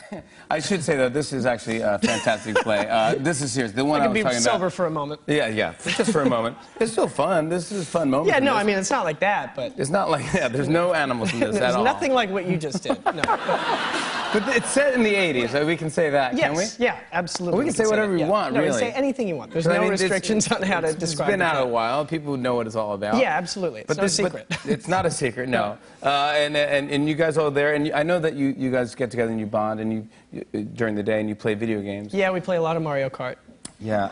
I should say, though, this is actually a fantastic play. This is serious. The one I was talking about. Sober for a moment. Yeah, just for a moment. It's still fun. This is a fun moment. Yeah, no, I mean, it's not like that, but... It's not like that. There's no animals in this at all. There's nothing like what you just did, no. But it's set in the 80s, so we can say that, can we? Yeah, absolutely. Well, we can say whatever we want, really. No, we can say anything you want. There's no restrictions on how to describe it. It's been out a while. People know what it's all about. Yeah, absolutely. It's no secret. It's not a secret, no. And you guys all there, and I know that you guys get together and you bond and you during the day and you play video games. Yeah, we play a lot of Mario Kart. Yeah.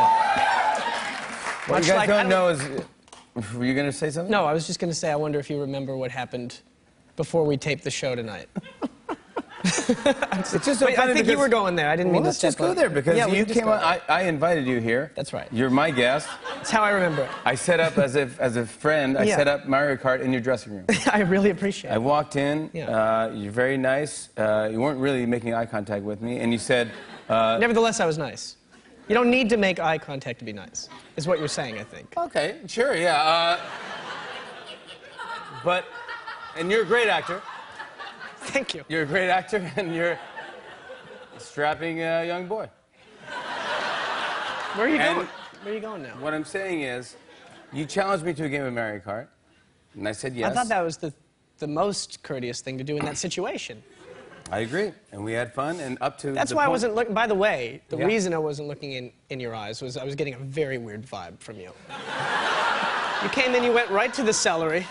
What you guys don't know is... Were you going to say something? No, I was just going to say, I wonder if you remember what happened before we taped the show tonight. It's just so funny I think you were going there. I didn't mean to step on. Let's just go there because you came on. I invited you here. That's right. You're my guest. That's how I remember it. I set up as a friend. I set up Mario Kart in your dressing room. I really appreciate it. I walked in. You're very nice. You weren't really making eye contact with me, and you said. Nevertheless, I was nice. You don't need to make eye contact to be nice, is what you're saying, I think. Okay, sure, yeah. And you're a great actor. Thank you. You're a great actor, and you're a strapping young boy. Where are you going? Where are you going now? What I'm saying is, you challenged me to a game of Mario Kart, and I said yes. I thought that was the most courteous thing to do in that situation. I agree, and we had fun, and up to That's why I wasn't looking... By the way, the reason I wasn't looking in your eyes was I was getting a very weird vibe from you. You came in, you went right to the celery.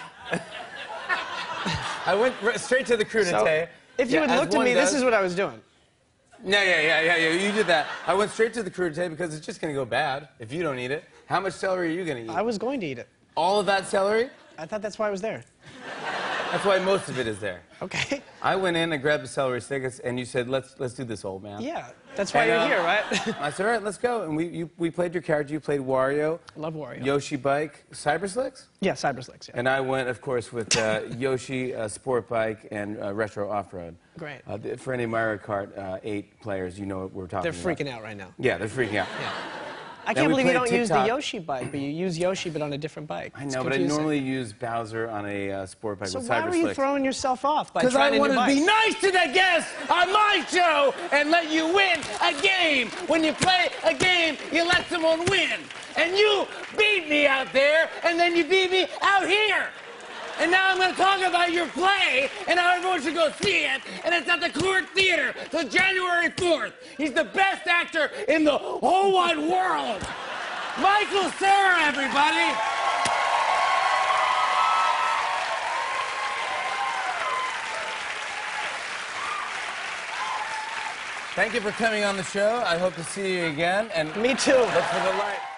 I went straight to the crudité. So, if you had looked at me, this is what I was doing. Yeah, you did that. I went straight to the crudité because it's just going to go bad if you don't eat it. How much celery are you going to eat? I was going to eat it. All of that celery? I thought that's why I was there. That's why most of it is there. Okay. I went in and grabbed the celery sticks, and you said, let's do this, old man. Yeah, that's why you're here, right? I said, all right, let's go. And we played your character. You played Wario. I love Wario. Yoshi Bike. Cyberslicks? Yeah, Cyberslicks, yeah. And I went, of course, with Yoshi Sport Bike and Retro Off-Road. Great. For any Mario Kart 8 players, you know what we're talking about. They're freaking out right now. Yeah, they're freaking out. Yeah. I can't believe you don't use the Yoshi bike, but you use Yoshi, but on a different bike. I know, but I normally use Bowser on a sport bike with Cyberslicks. So why were you throwing yourself off by trying Because I wanted to be bike? nice to the guests on my show and let you win a game. When you play a game, you let someone win. And you beat me out there, and then you beat me out here. And now I'm going to talk about your play and how everyone should go see it. And it's at the Court Theater till January 4th. He's the best actor in the whole wide world. Michael Cera, everybody. Thank you for coming on the show. I hope to see you again. And me too. Look for the light.